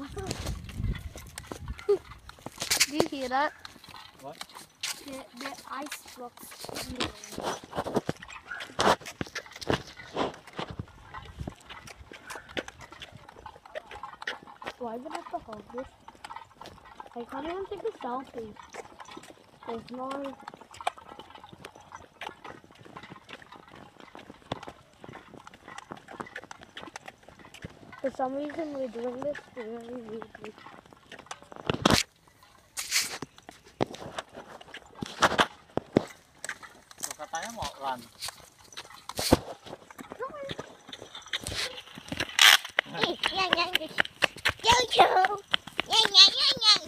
Do you hear that? What? The ice blocks. Why would I have to hold this? I can't even take a selfie. There's no... For some reason we're doing this really weirdly. So katanya mau run. Yang. Yo. Yang.